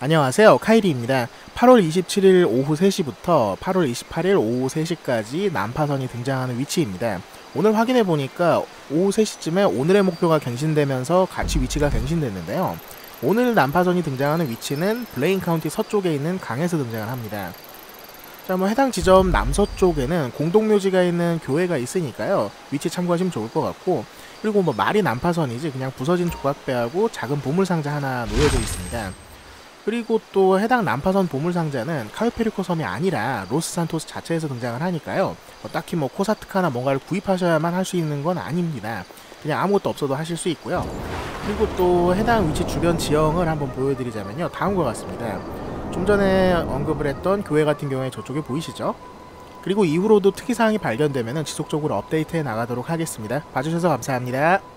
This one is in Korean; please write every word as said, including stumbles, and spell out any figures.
안녕하세요, 카이리입니다. 팔월 이십칠일 오후 세 시부터 팔월 이십팔일 오후 세 시까지 난파선이 등장하는 위치입니다. 오늘 확인해 보니까 오후 세 시쯤에 오늘의 목표가 갱신되면서 같이 위치가 갱신됐는데요. 오늘 난파선이 등장하는 위치는 블레인 카운티 서쪽에 있는 강에서 등장을 합니다. 자, 뭐 해당 지점 남서쪽에는 공동묘지가 있는 교회가 있으니까요. 위치 참고하시면 좋을 것 같고, 그리고 뭐 말이 난파선이지 그냥 부서진 조각배하고 작은 보물상자 하나 놓여져 있습니다. 그리고 또 해당 난파선 보물상자는 카요페리코 섬이 아니라 로스산토스 자체에서 등장을 하니까요. 뭐 딱히 뭐 코사트카나 뭔가를 구입하셔야만 할 수 있는 건 아닙니다. 그냥 아무것도 없어도 하실 수 있고요. 그리고 또 해당 위치 주변 지형을 한번 보여드리자면요. 다음과 같습니다. 좀 전에 언급을 했던 교회 같은 경우에 저쪽에 보이시죠? 그리고 이후로도 특이사항이 발견되면 지속적으로 업데이트해 나가도록 하겠습니다. 봐주셔서 감사합니다.